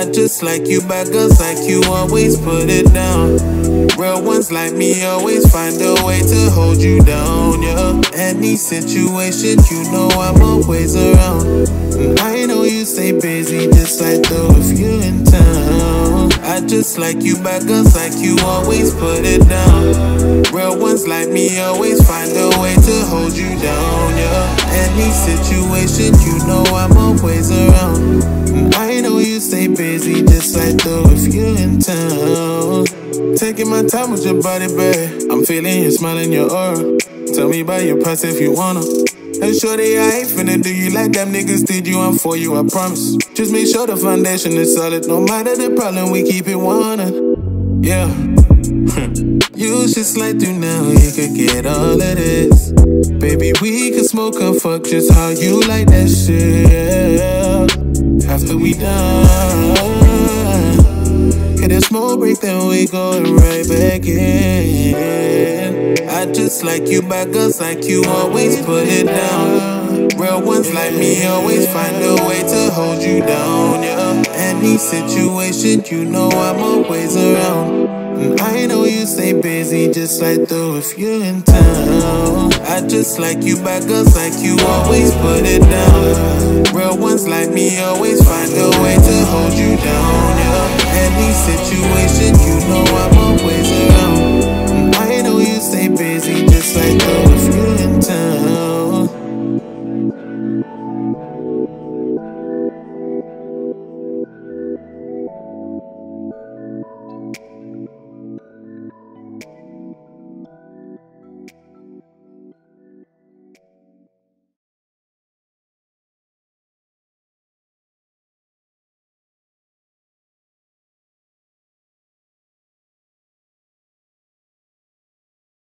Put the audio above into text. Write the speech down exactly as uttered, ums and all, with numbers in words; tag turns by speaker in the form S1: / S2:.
S1: I just like you, bad girls like you always put it down. Real ones like me always find a way to hold you down, yeah. Any situation, you know I'm always around. And I know you stay busy, just like though if you in town. I just like you, bad girls like you always put it down. Real ones like me always find a way to hold you down, yeah. Any situation, you know I'm always around. And I know you stay busy, just like though if you in town. Taking my time with your body, babe. I'm feeling your smile in your aura. Tell me about your past if you wanna. And shorty, I ain't finna do you like them niggas did you. I'm for you, I promise. Just make sure the foundation is solid. No matter the problem, we keep it one hundred. Yeah. You should slide through now, you could get all of this. Baby, we could smoke and fuck just how you like that shit, yeah. After we done, get a small break, then we going right back in. I just like you, bad girls like you always put it down. Real ones like me always find a way to hold you down, yeah. Any situation, you know I'm always around. And I know you stay busy, just like though if you're in town. I just like you, bad girls like you always put it down. Real ones like me always find a way to hold you down, yeah. Any situation, you know I'm always around. And I know you stay busy, just like though